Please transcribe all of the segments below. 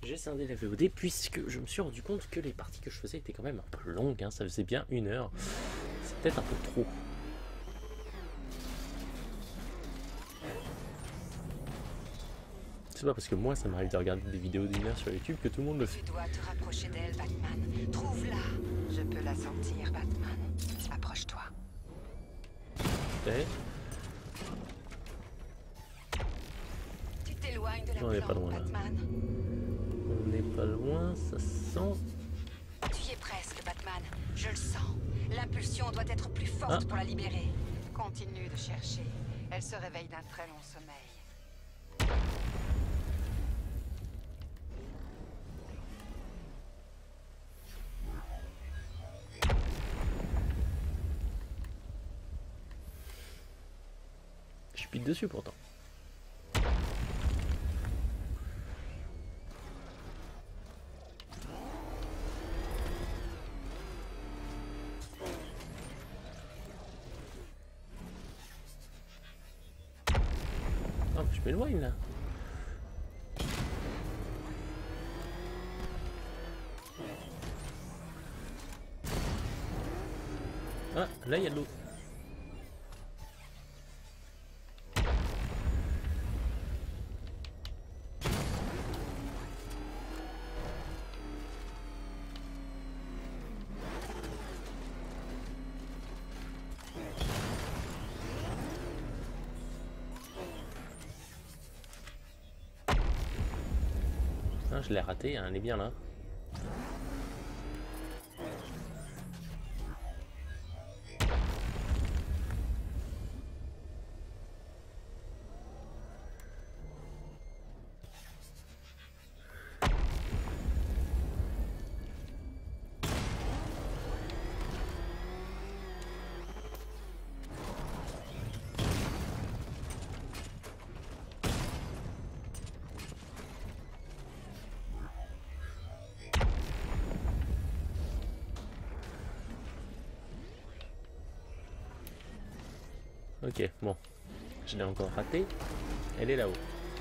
j'ai scindé la VOD puisque je me suis rendu compte que les parties que je faisais étaient quand même un peu longues, hein, ça faisait bien 1 heure. C'est peut-être un peu trop. C'est pas parce que moi ça m'arrive de regarder des vidéos d'1 heure sur YouTube que tout le monde le fait. Tu dois te rapprocher d'elle, Batman. Trouve-la. Je peux la sentir, Batman. Approche-toi. Okay. Tu t'éloignes de la On n'est pas loin là. Batman. On n'est pas loin, ça sent. Tu y es presque, Batman. Je le sens. L'impulsion doit être plus forte pour la libérer. Continue de chercher. Elle se réveille d'un très long sommeil. Je pite dessus pourtant. Oh, je m'éloigne là. Ah, là il y a de l'eau. Ah, je l'ai raté, hein, elle est bien là. Ok, bon. Je l'ai encore raté. Elle est là-haut.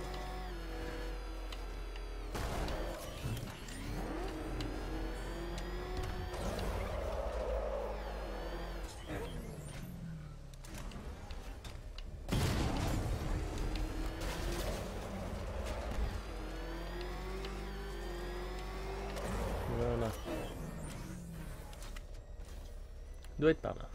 Voilà. Doit être par là.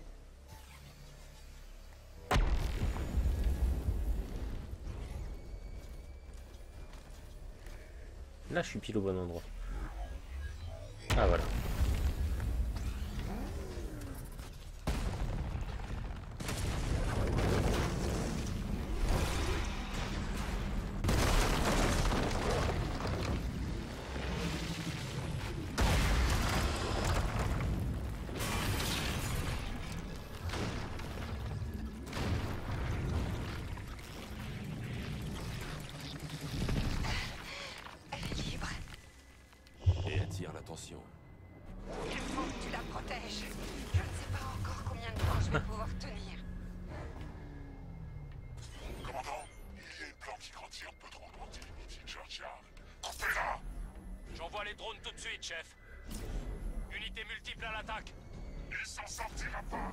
Là, je suis pile au bon endroit. Ah, voilà. L'attention. Il faut que tu la protèges. Je ne sais pas encore combien de temps je vais pouvoir tenir. Commandant, il y a une plante qui grandit un peu trop loin de Georgia. Coupez-la! J'envoie les drones tout de suite, chef. Unité multiple à l'attaque. Il s'en sortira pas!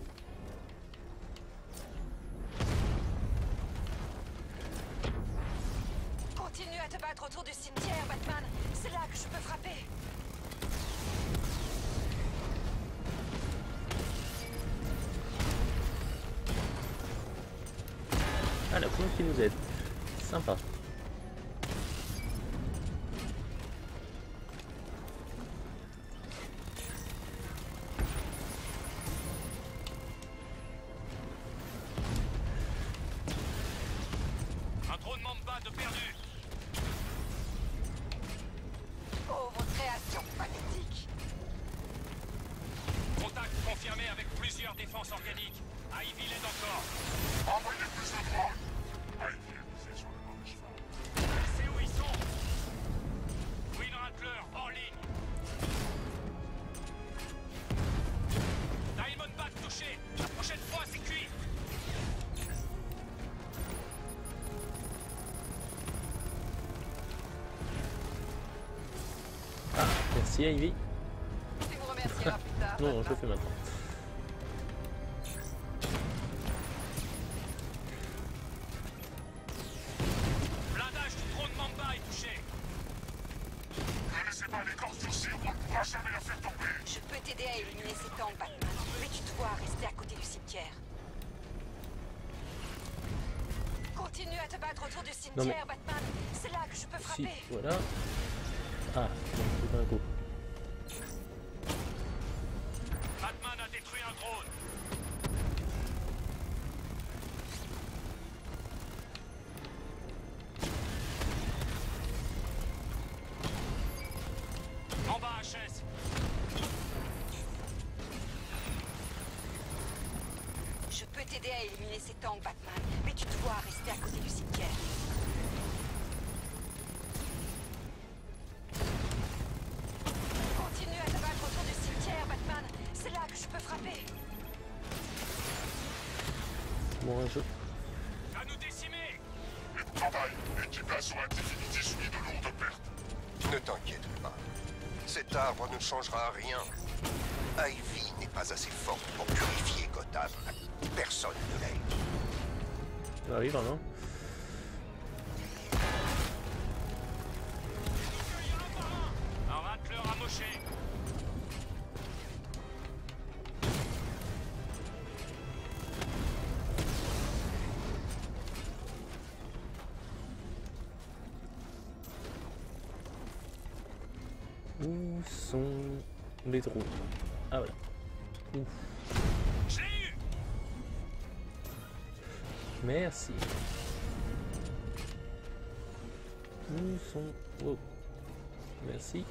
Continue à te battre autour du cimetière, Batman. C'est là que je peux frapper. Ah, la pointe qui nous aide. Sympa. Un drone Mamba de perdu. Pauvre création pathétique. Contact confirmé avec plusieurs défenses organiques. Ivy l'aide encore. Envoyez plus de drones! Ivy est poussé sur le mauvais cheval. C'est où ils sont. Green Rattler, hors ligne. Diamondback touché. La prochaine fois, c'est cuit. Merci Ivy. Tu me remercieras plus tard. Non, je le fais maintenant. Blindage du drone Mamba est touché. Ne laissez pas les corps durcir, on ne pourra jamais la faire tomber. Je peux t'aider à éliminer ces tanks, Batman. Mais tu dois rester à côté du cimetière. Continue à te battre autour du cimetière, Batman. C'est là que je peux Si, frapper. voilà. Ah, c'est d'un coup. Batman a détruit un drone. En bas, HS. Je peux t'aider à éliminer ces tanks, Batman. Mais tu dois rester à côté du cimetière. Continue à te battre autour du cimetière, Batman. C'est là que je peux frapper. Bon, je... À nous décimer. Le travail, l'équipage sur Infinity subit de lourdes pertes. Ne t'inquiète pas. Cet arbre ne changera rien. Ivy n'est pas assez forte pour purifier Gotham. Personne ne l'est. Ah oui, vraiment. Un racleur amoché. Où sont les drones? Ah voilà. Ouf. Je l'ai eu. Merci. Où sont... Oh. Merci.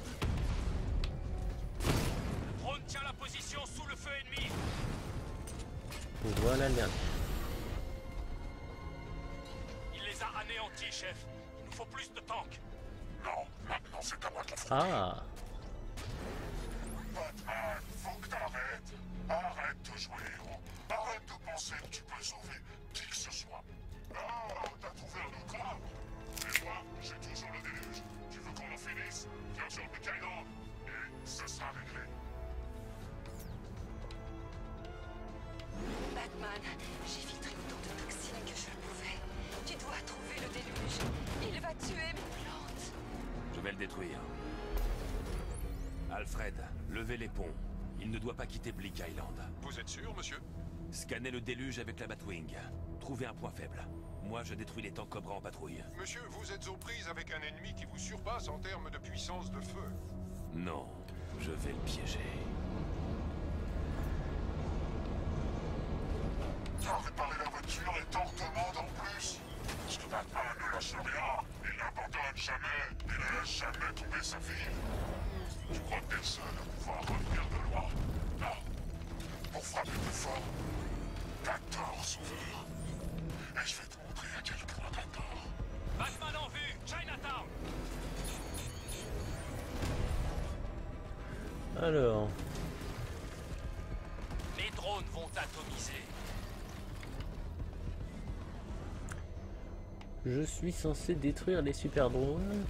Le drone tient la position sous le feu ennemi. Voilà le dernier. Il les a anéantis, chef. Il nous faut plus de tanks. Non, maintenant c'est à moi de l'affronter. Ah. Batman, faut que t'arrêtes. Arrête de jouer héros. Arrête de penser que tu peux sauver qui que ce soit. Ah, t'as trouvé un autre arbre. Et moi, j'ai toujours le déluge. Tu veux qu'on en finisse? Viens sur le Island et ça sera réglé. Batman, j'ai filtré autant de toxines que je le pouvais. Tu dois trouver le déluge. Il va tuer mes plantes. Je vais le détruire. Alfred, levez les ponts. Il ne doit pas quitter Bleak Island. Vous êtes sûr, monsieur? Scannez le déluge avec la Batwing. Trouvez un point faible. Moi, je détruis les tanks Cobra en patrouille. Monsieur, vous êtes aux prises avec un ennemi qui vous surpasse en termes de puissance de feu. Non, je vais le piéger. T'as réparé la voiture et t'en redemandes en plus. Parce que Batman ne lâche rien. Il n'abandonne jamais. Il ne laisse jamais tomber sa fille. Tu crois que t'es le seul à pouvoir revenir de loin? Non. Pour frapper plus fort, t'as tort, sauveur. Et je vais te montrer à quel point t'as tort. Batman en vue. Chinatown. Alors... Les drones vont atomiser. Je suis censé détruire les super drones.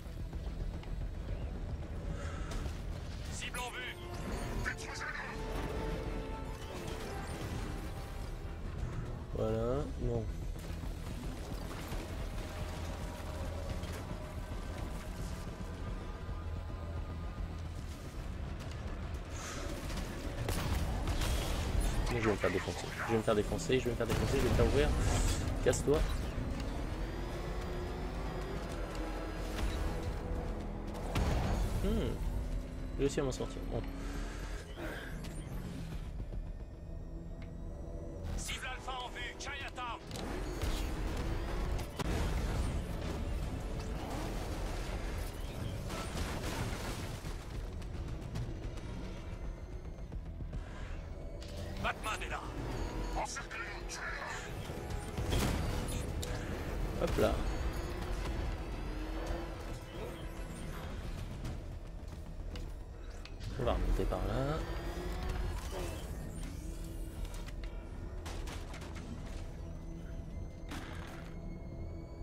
Cible en vue. Détruisez-le. Voilà, bon. Je vais me faire défoncer. Je vais me faire défoncer, je vais me faire défoncer, je vais me faire ouvrir. Casse-toi. J'ai réussi à m'en sortir. Bon. Cible alpha en vue. Chinatown. Batman est là. Encerclez-le, tuez-le. Hop là. On va remonter par là.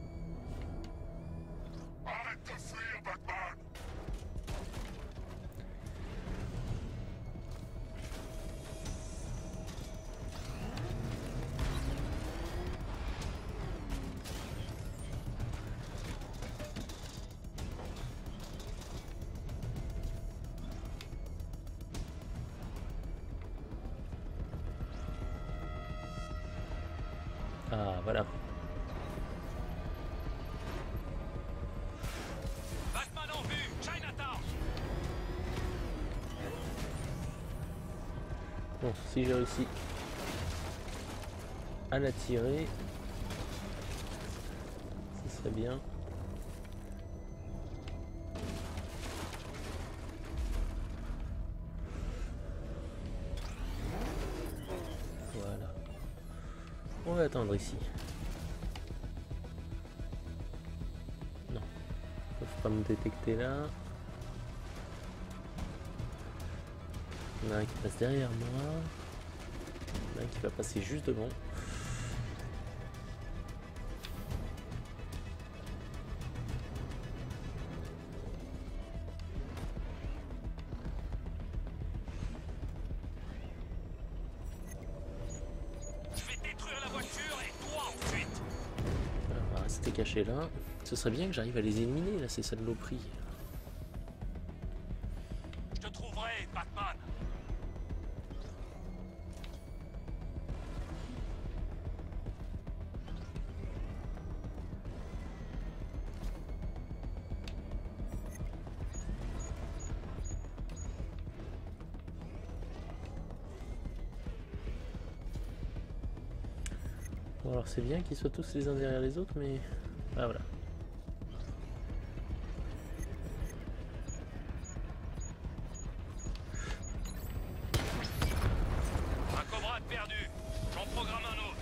Arrête de fuir, Batman. voilà. Batman en vue, Chinatown. Bon, si j'ai réussi à la tirer, ce serait bien. Voilà. On va attendre ici. Non. Ils peuvent pas me détecter là. Il y en a un qui passe derrière moi. Il y en a un qui va passer juste devant. Je vais détruire la voiture et toi ensuite. Voilà, on va rester caché là. Ce serait bien que j'arrive à les éliminer là, ces saloperies. Je te trouverai, Batman. Bon, alors c'est bien qu'ils soient tous les uns derrière les autres, mais... Ah voilà. Un Cobra de perdu. J'en programme un autre.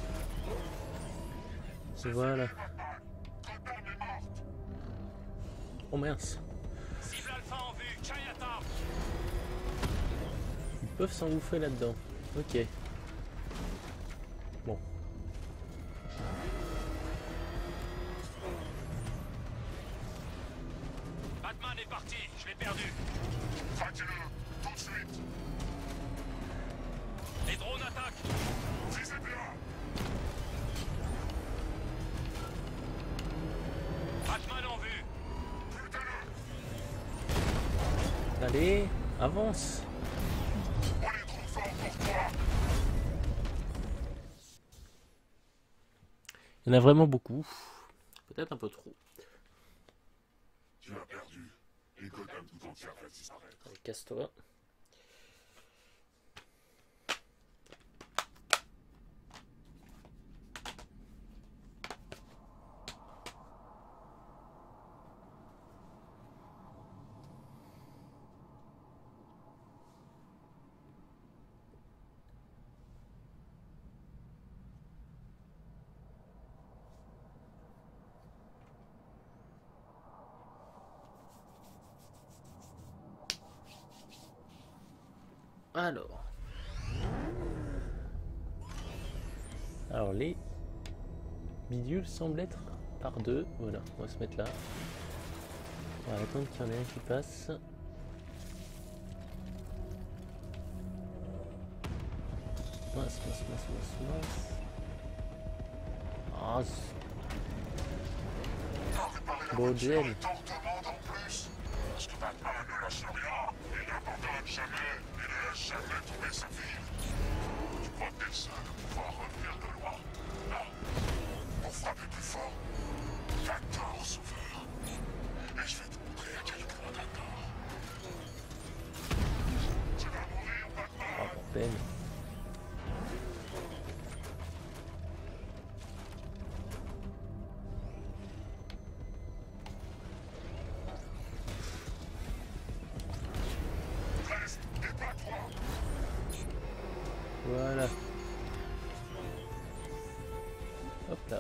Voilà. Oh mince. Cible Alpha en vue, Chinatown. Ils peuvent s'engouffrer là-dedans. Ok. Bon. Batman est parti, je l'ai perdu. Traquez-le, tout de suite. Les drones attaquent. Visez bien. Batman en vue. Butez-le. Allez, avance. On est trop fort pour toi. Il y en a vraiment beaucoup. Peut-être un peu trop. Tu as perdu. Et Gotham tout entière va disparaître. Allez, casse-toi. Alors les bidules semblent être par deux. Voilà, on va se mettre là. On va attendre qu'il y en ait un qui passe. Mince. Ah, bon gel. Tant de monde en plus. Parce que Batman ne lâche rien. Il n'abandonne jamais. Il ne laisse jamais tomber sa fille. Tu crois que t'es le seul à pouvoir revenir de loin? Non. Pour frapper plus fort, t'as tort, sauveur. Et je vais te montrer à quel point t'as tort. Tu vas mourir, Batman. Ah, bordel. Reste et bats-toi. Voilà. Hop là.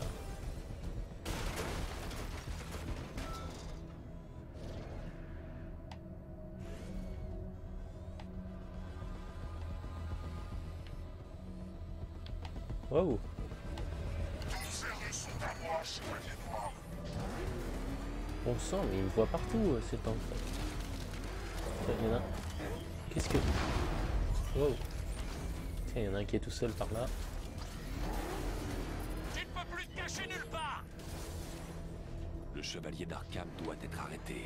Wow. Toutes ces rues sont à moi, chevalier noir. Bon sang, mais il me voit partout, c'est temps. Il y en a. Qu'est-ce que... Wow. Tiens, il y en a un qui est tout seul par là. Tu ne peux plus te cacher nulle part. Le chevalier d'Arkham doit être arrêté.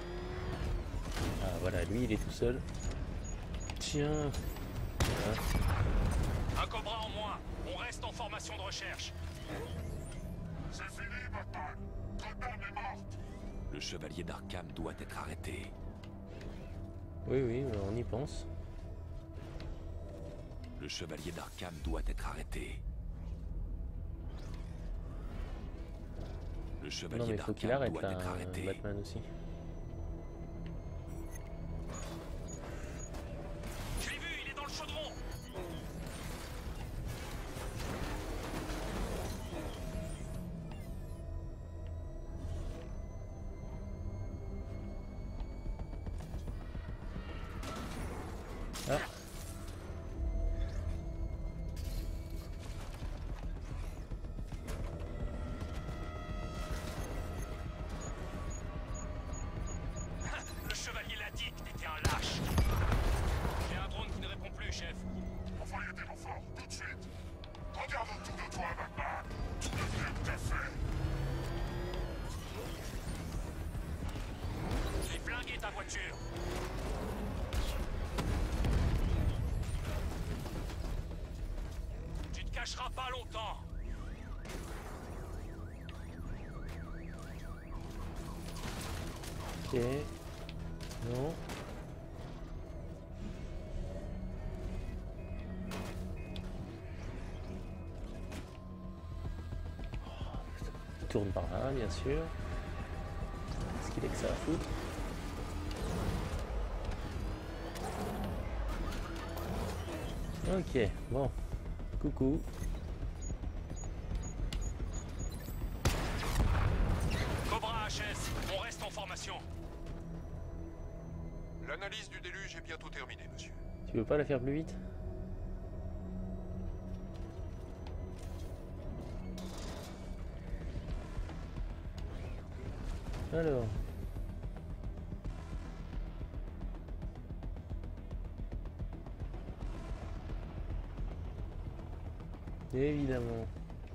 Ah voilà, lui il est tout seul. Tiens. Voilà. Un Cobra en moins. On reste en formation de recherche. Batman. Gotham est morte. Le chevalier d'Arkham doit être arrêté. Oui, oui, on y pense. Le chevalier d'Arkham doit être arrêté. Le Non, chevalier mais il faut qu'il d'Arkham arrête doit là, être arrêté. Batman aussi. Je l'ai vu, il est dans le chaudron. Ah. Le chevalier l'a dit que t'étais un lâche. J'ai un drone qui ne répond plus, chef. Envoyez des renforts, tout de suite. Regarde autour de toi, Batman. Tout devient tout à fait. J'ai flingué ta voiture. Tu te cacheras pas longtemps. Ok. Non. Il tourne par là, bien sûr. Qu'est-ce qu'il est que ça à foutre? Ok, bon. Coucou. Cobra HS, on reste en formation. L'analyse du déluge est bientôt terminée, monsieur. Tu veux pas la faire plus vite? Alors. Évidemment.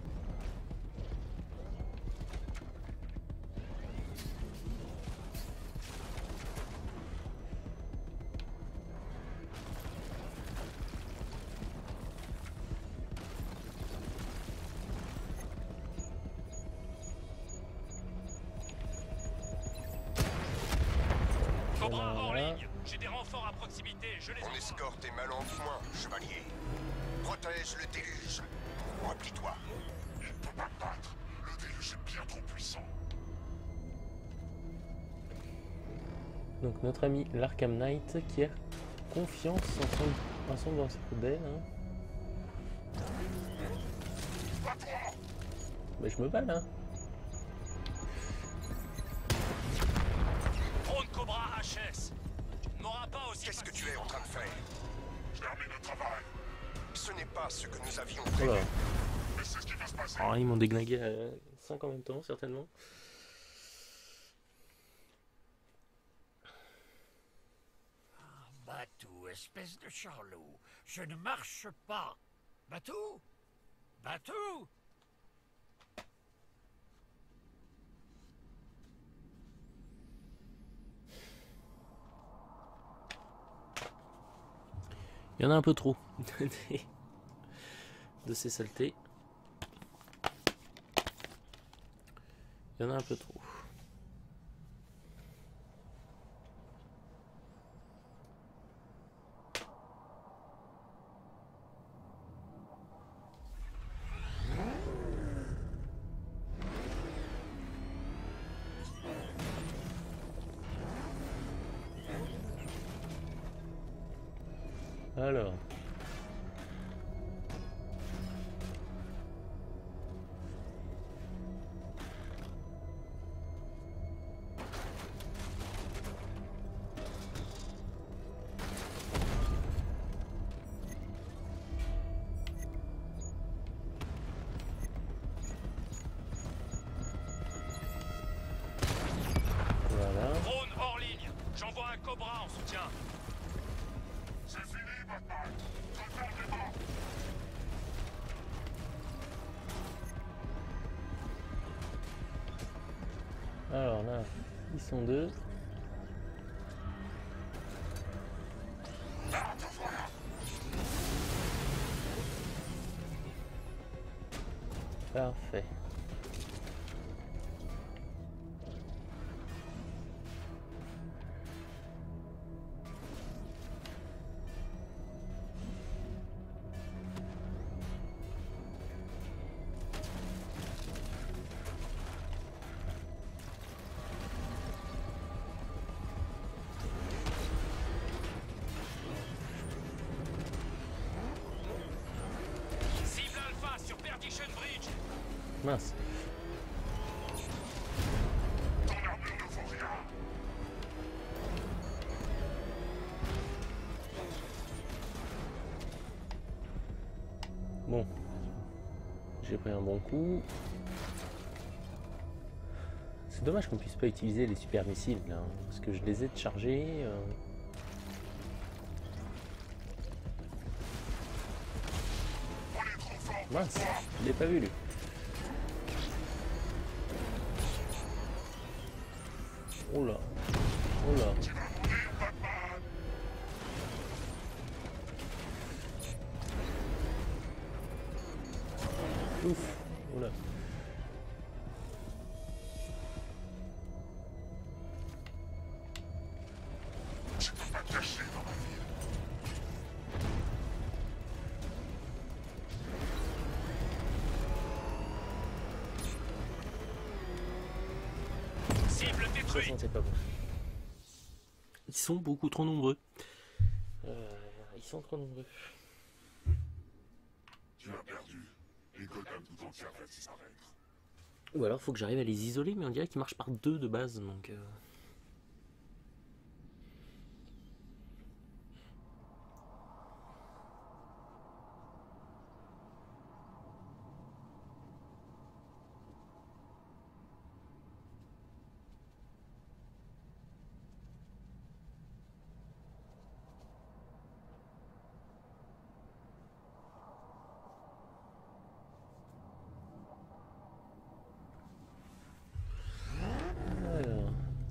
Cobra hors Voilà. ligne. J'ai des renforts à proximité, je les Mon envoie. escorte est mal en point, chevalier. Protège le déluge. Replie-toi. Il ne peut pas me battre. Le déluge est bien trop puissant. Donc notre ami l'Arkham Knight qui a confiance en son danseur belle. Hein. Bats-toi. Bah, je me bats là. Drone Cobra HS. Tu ne m'auras pas aussi Qu'est-ce que tu facile. es en train de faire? J'ai terminé le travail. Ce n'est pas ce que nous avions Voilà. prévu. Mais c'est ce qui va se passer. Alors, ils m'ont déglingué à 5 en même temps, certainement. Batou, espèce de charlot, je ne marche pas. Batou? Batou? Il y en a un peu trop de ces saletés. Il y en a un peu trop. Alors. Voilà. Drone hors ligne. J'envoie un Cobra en soutien. C'est fini, Batman. Gotham est mort. Alors là, ils sont deux. Ah, te voilà. Parfait. Mince. Ton armure ne vaut rien. Bon. J'ai pris un bon coup. C'est dommage qu'on puisse pas utiliser les super missiles là, hein, parce que je les ai chargés. Mince, je l'ai pas vu lui. Oh là, oh là. Ouf, oh là. Je peux pas te cacher dans ma ville. Cible détruite. 60, c'est pas bon. Ils sont beaucoup trop nombreux. Ils sont trop nombreux. Tu as perdu. Et Gotham tout entière va disparaître. Ou alors faut que j'arrive à les isoler, mais on dirait qu'ils marchent par deux de base, donc... Alors...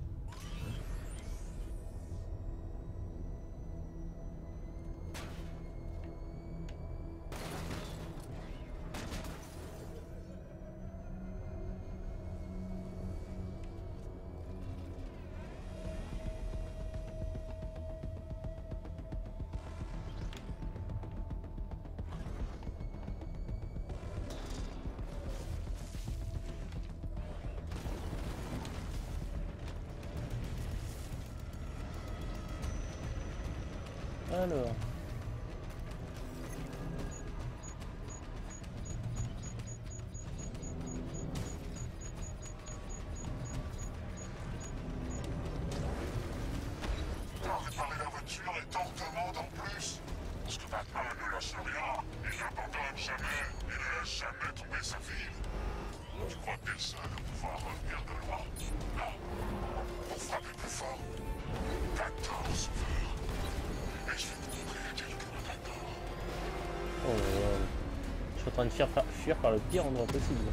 Alors... Réparer la voiture et tant de monde en plus. Parce que Batman ne lâche rien. Il n'abandonne jamais. Il ne laisse jamais tomber sa ville. Tu crois que t'es le seul à pouvoir revenir de loin? Non. Pour frapper plus fort. 14 sauveurs. Et je vais te montrer à quelqu'un d'accord. Oh là là. Je suis en train de fuir par le pire endroit possible.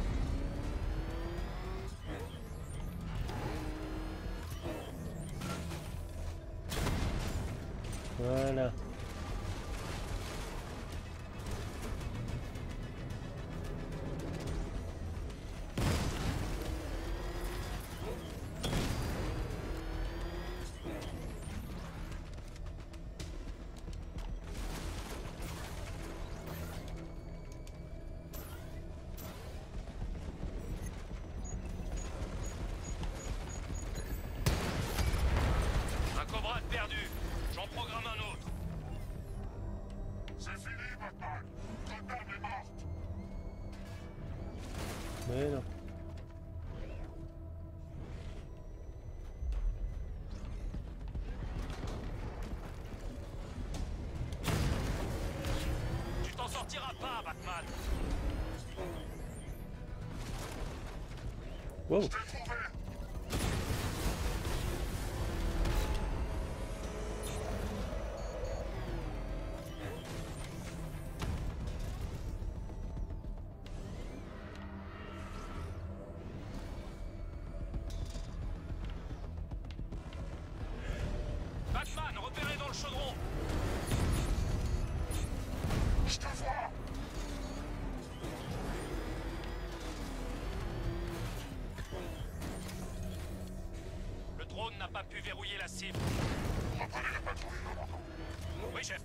Voilà. Un Cobra de perdu. J'en programme un autre. C'est fini, Batman. Gotham est morte. Mais non. Tu t'en sortiras pas, Batman. Wow. Je t'ai trouvé. Batman, repéré dans le chaudron. Je te vois. Le drone n'a pas pu verrouiller la cible. Reprenez la patrouille, commandant. Oui, chef.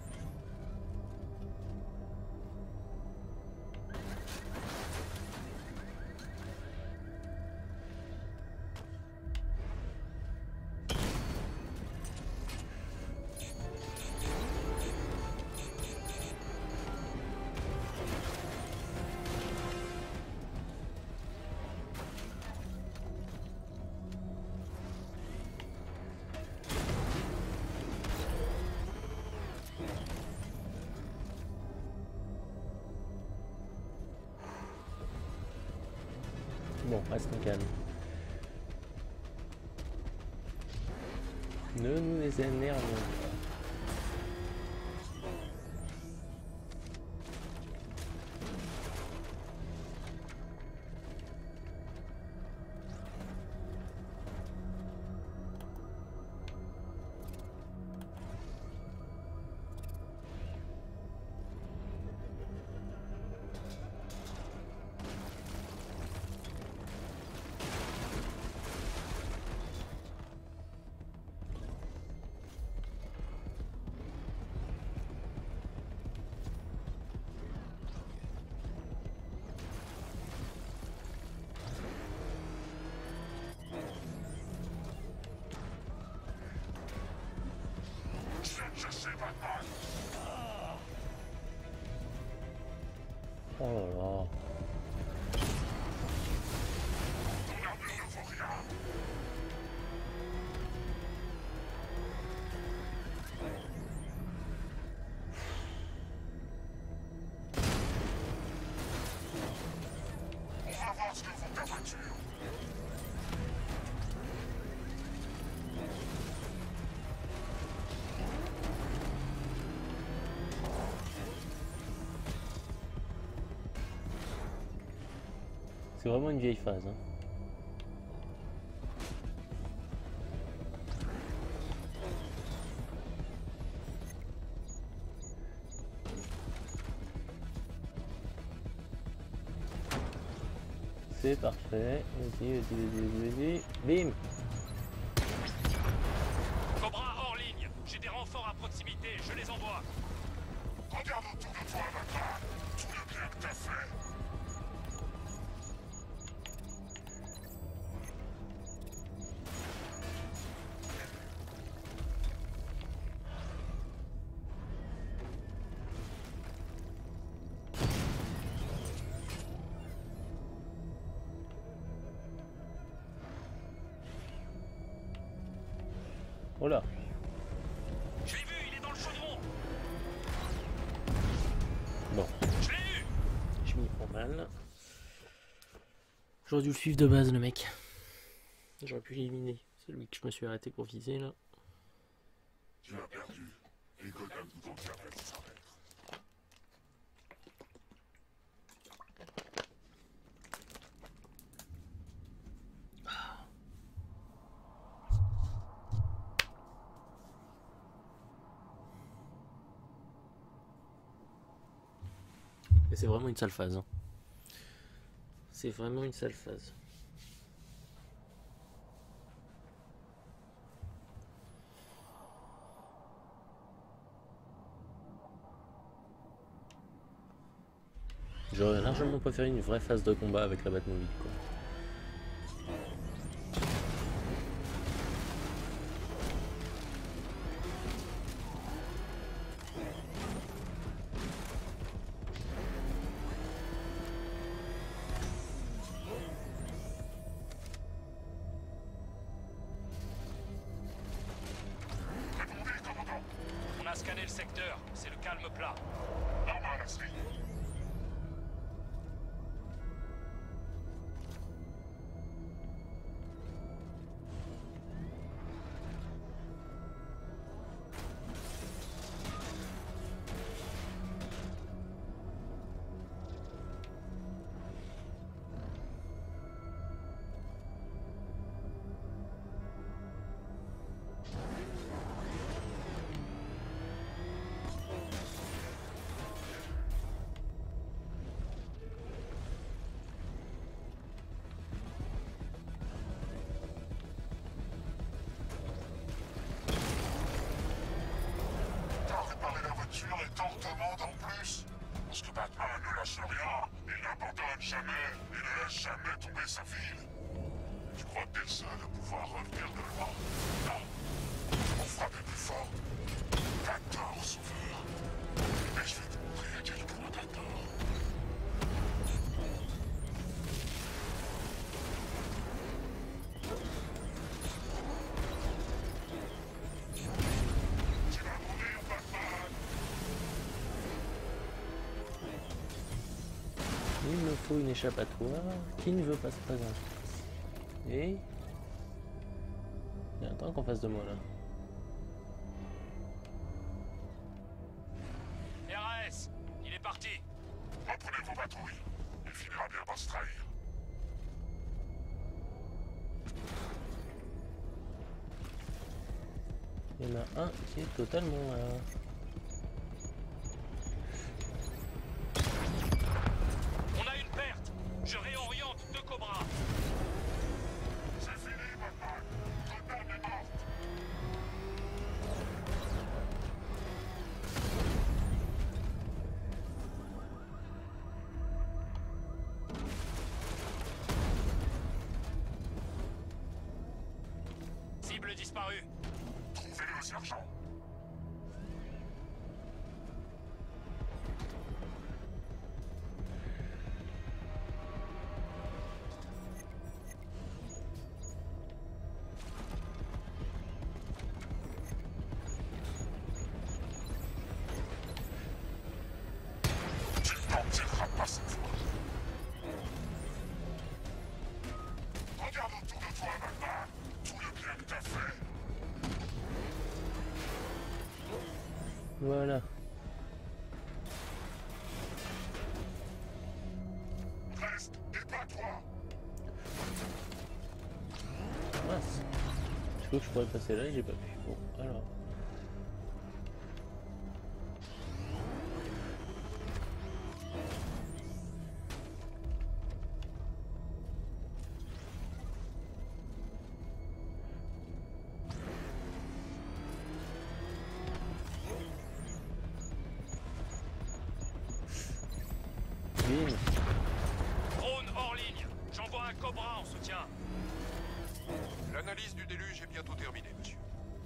bon, restons calmes. Ne nous les énervons pas. Je sais, Batman. Oh là là. Ton armure ne vaut rien. On va voir ce que vaut ta voiture. C'est vraiment une vieille phase. Hein. C'est parfait. Vas-y, vas-y. Bim! Cobra hors ligne. J'ai des renforts à proximité, je les envoie. Regarde autour de toi, Batman. Tout le bien que t'as fait. Oh là! Je l'ai vu, il est dans le chaudron. Bon, Je l'ai eu. je m'y prends mal. J'aurais dû le suivre de base, le mec. J'aurais pu l'éliminer. C'est lui que je me suis arrêté pour viser là. Tu as perdu. Et Gotham tout entier va disparaître. Et c'est vraiment une sale phase. Hein. C'est vraiment une sale phase. J'aurais largement préféré une vraie phase de combat avec la Batmobile, quoi. On a scanné le secteur, c'est le calme plat. Normal, Ashley. Et t'en redemande en plus. Parce que Batman ne lâche rien, il n'abandonne jamais, il ne laisse jamais tomber sa ville. Tu crois que t'es le seul à pouvoir revenir de loin? Non. On frappe plus fort. T'as tort, sauveur. Mais je vais te montrer à quel point t'as tort. Il me me faut une échappatoire. Qui ne veut pas se présenter? Et... il y a un tank en face de moi là. RAS, il est parti. Reprenez vos patrouilles. Il finira bien par se trahir. Il y en a un qui est totalement là. On a une perte. Je réoriente deux Cobras. C'est fini, Batman. Gotham est morte. Cible disparue. Trouvez-le, sergent. Tu t'en tireras pas cette fois. Regarde autour de toi, Batman. Tout le bien que t'as fait. Voilà. Reste et bats-toi. Mince. Je crois que je pourrais passer là et j'ai pas pu. Bon, alors. Bim. Drone hors ligne. J'envoie un Cobra en soutien. L'analyse du déluge est bientôt terminée, monsieur.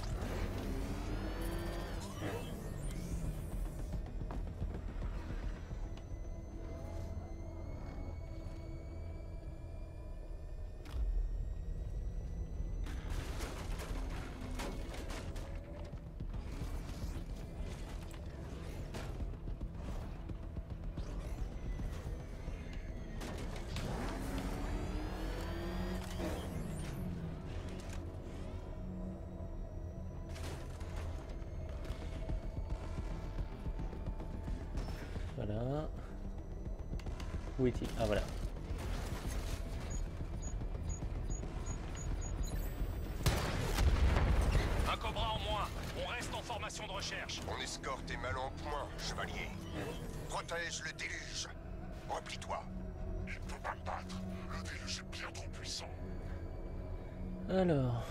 Voilà. Où est-il? Ah voilà. Un Cobra en moins. On reste en formation de recherche. Mon escorte est mal en point, chevalier. Protège le déluge. Replie-toi. Il ne peut pas me battre. Le déluge est bien trop puissant. Alors.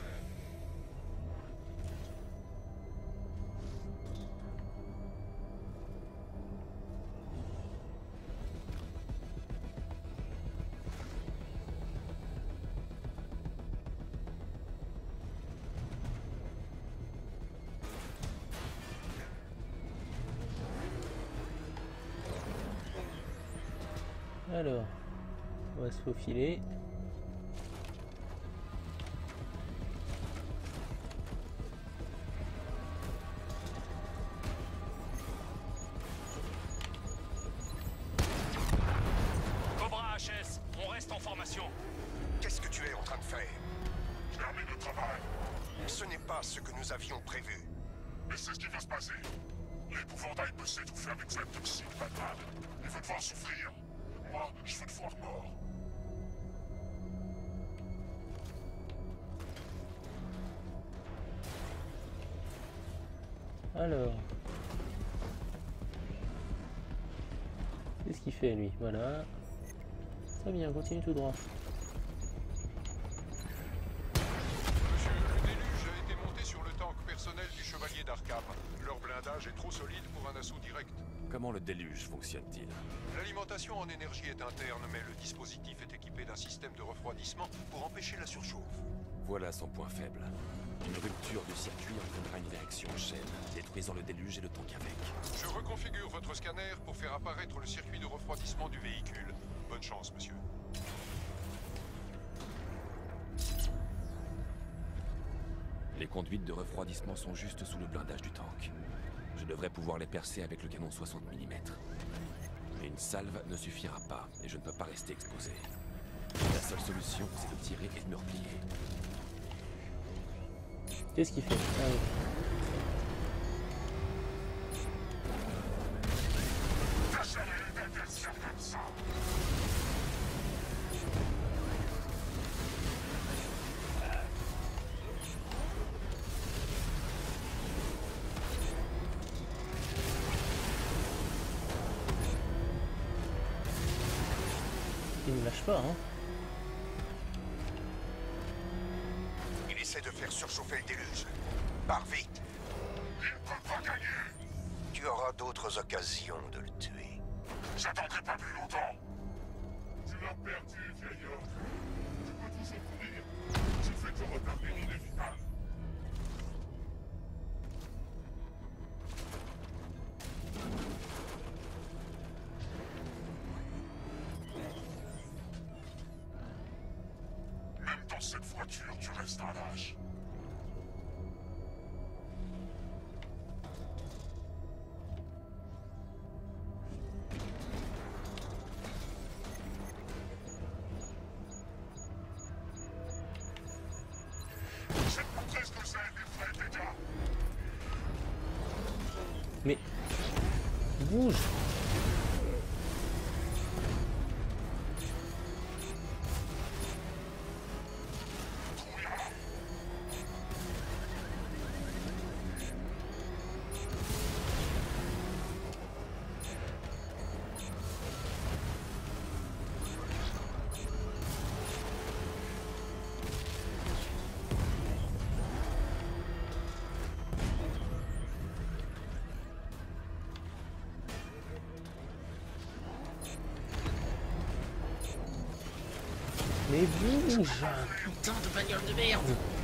Alors, on va se faufiler. Cobra HS, on reste en formation. Qu'est-ce que tu es en train de faire? Termine le travail. Ce n'est pas ce que nous avions prévu. Mais c'est ce qui va se passer. L'épouvantail peut s'étouffer avec cette toxique, Batman. Il veut te voir souffrir. Moi, je veux te voir mort. Alors. Qu'est-ce qu'il fait lui? Voilà. Très bien, continue tout droit. Monsieur, le déluge a été monté sur le tank personnel du chevalier d'Arkham. Leur blindage est trop solide pour un assaut direct. Comment le déluge fonctionne-t-il? L'alimentation en énergie est interne, mais le dispositif est équipé d'un système de refroidissement pour empêcher la surchauffe. Voilà son point faible. Une rupture du circuit entraînera une réaction en chaîne, détruisant le déluge et le tank avec. Je reconfigure votre scanner pour faire apparaître le circuit de refroidissement du véhicule. Bonne chance, monsieur. Les conduites de refroidissement sont juste sous le blindage du tank. Je devrais pouvoir les percer avec le canon 60 mm. Mais une salve ne suffira pas, et je ne peux pas rester exposé. La seule solution, c'est de tirer et de me replier. Qu'est-ce qu'il fait? Ah, oui. Il ne lâche pas, hein. Il essaie de faire surchauffer le déluge. Pars vite. Il ne peut pas gagner. Tu auras d'autres occasions de le tuer. J'attendrai pas plus longtemps. Tu l'as perdu, vieil homme. Tu peux toujours courir. Je vais te retarder l'inévitable. Même dans cette voiture, tu restes un lâche. Je vais te montrer ce que c'est, les vrais dégâts. Mais... bouge! Mais bouge! Putain de bagnole de merde!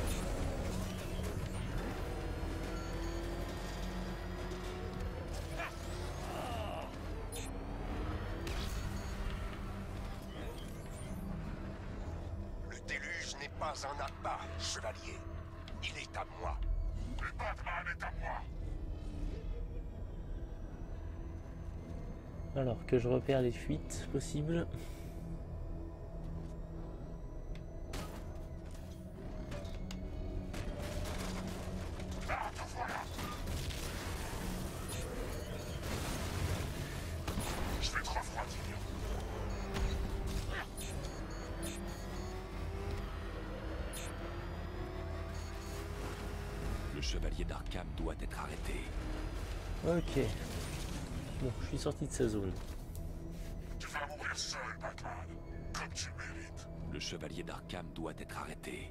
Le déluge n'est pas un appât, chevalier. Il est à moi. Le Batman est à moi. Alors que je repère les fuites possibles. Ah, te voilà. Je vais te refroidir. Le chevalier d'Arkham doit être arrêté. Ok. Bon, je suis sorti de sa zone. Tu vas mourir seul, Batman. Comme tu mérites. Le chevalier d'Arkham doit être arrêté.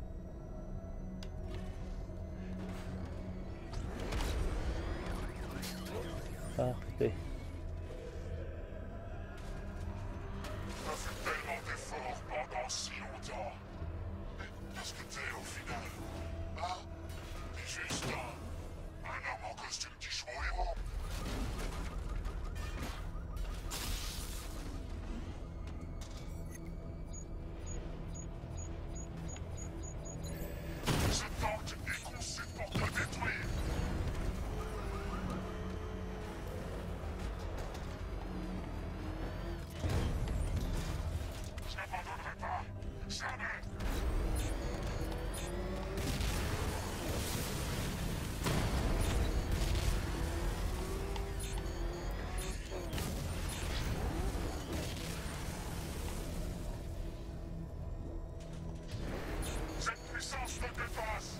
Parfait. Tu as fait tellement d'efforts pendant si longtemps. Mais qu'est-ce que t'es au final? Hein? T'es juste un homme en costume qui joue au héros. Ce tank est conçu pour te détruire. Je n'abandonnerai pas. Jamais. Cette puissance me dépasse.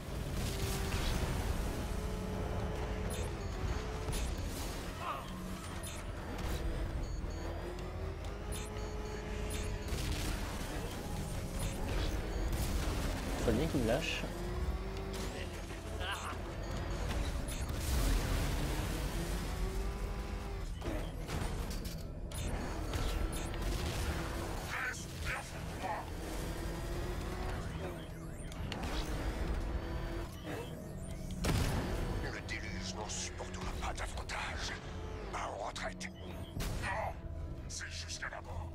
Très bien qu'il me lâche. Reste et affronte-moi. Le déluge n'en supportera pas davantage. Pas en retraite. Non, c'est jusqu'à la mort.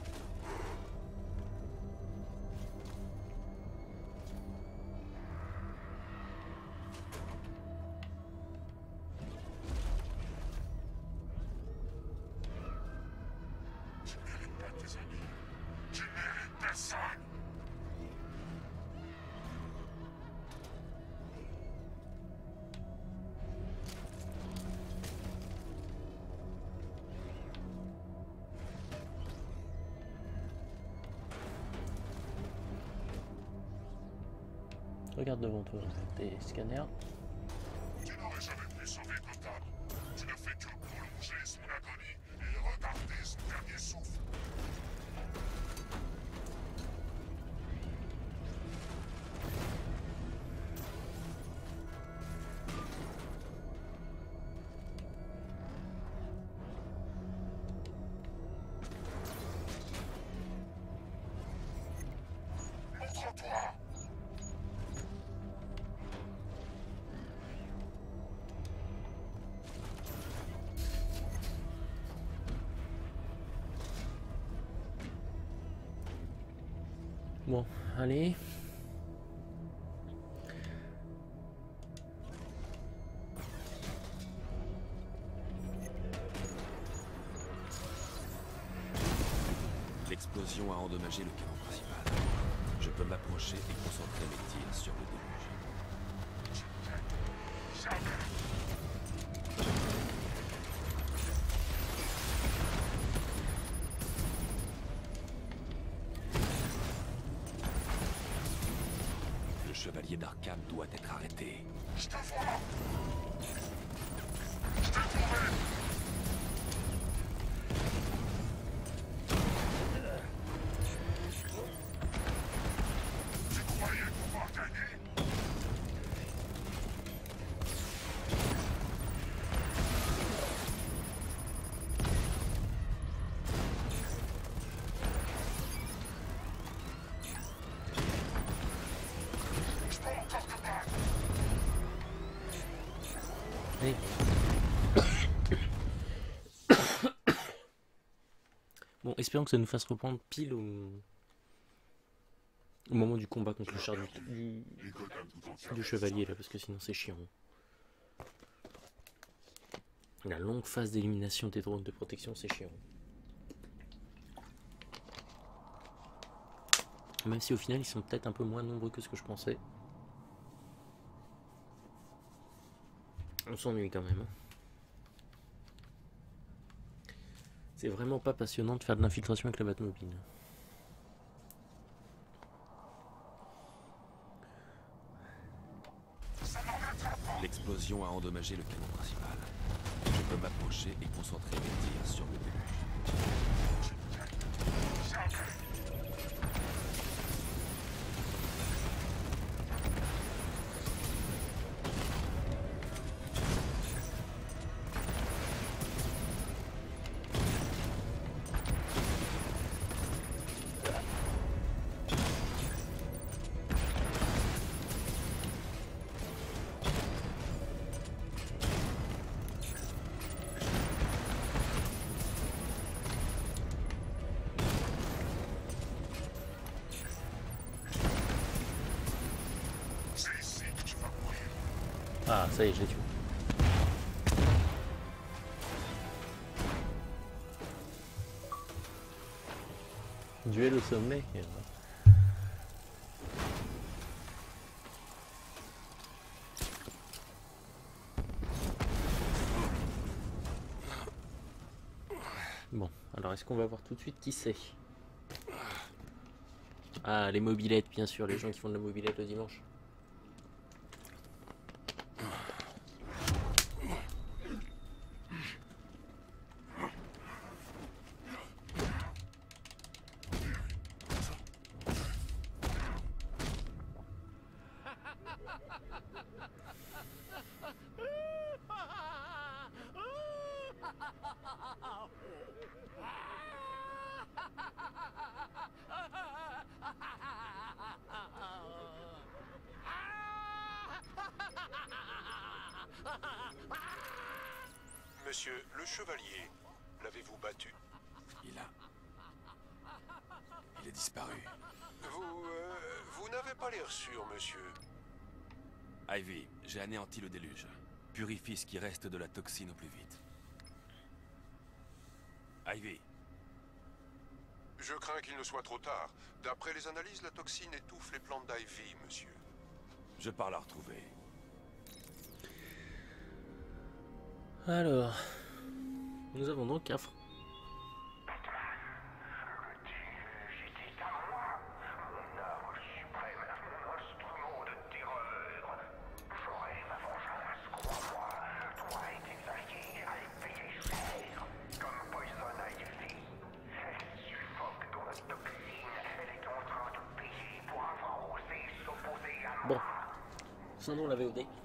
tes amis. Tu mérites personne. Regarde devant toi, tes scanners. Tu n'aurais jamais pu sauver Gotham. Tu ne fais que prolonger son agonie et retarder son dernier souffle. Montre-toi. Bon, allez. L'explosion a endommagé le canon principal. Je peux m'approcher et concentrer mes tirs sur le déluge. Le chevalier d'Arkham doit être arrêté. Je te vois. Je t'ai trouvé. Tu croyais pouvoir gagner? Je peux encore te battre. Allez. Bon, espérons que ça nous fasse reprendre pile au moment du combat contre le char du chevalier là, parce que sinon c'est chiant. La longue phase d'élimination des drones de protection, c'est chiant. Même si au final ils sont peut-être un peu moins nombreux que ce que je pensais. On s'ennuie quand même. C'est vraiment pas passionnant de faire de l'infiltration avec la Batmobile. L'explosion a endommagé le canon principal. Je peux m'approcher et concentrer mes tirs sur le déluge. C'est ici que tu vas mourir. Ah, ça y est, je l'ai tué. Duel au sommet. Bon, alors est-ce qu'on va voir tout de suite qui c'est? Ah, les mobilettes, bien sûr, les gens qui font de la mobilette le dimanche. Monsieur le chevalier, l'avez-vous battu? Il a disparu. Vous n'avez pas l'air sûr, monsieur. Ivy, j'ai anéanti le déluge. Purifie ce qui reste de la toxine au plus vite. Ivy. Je crains qu'il ne soit trop tard. D'après les analyses, la toxine étouffe les plantes d'Ivy, monsieur. Je pars la retrouver. Alors, nous avons donc un... Bon, sinon la VOD.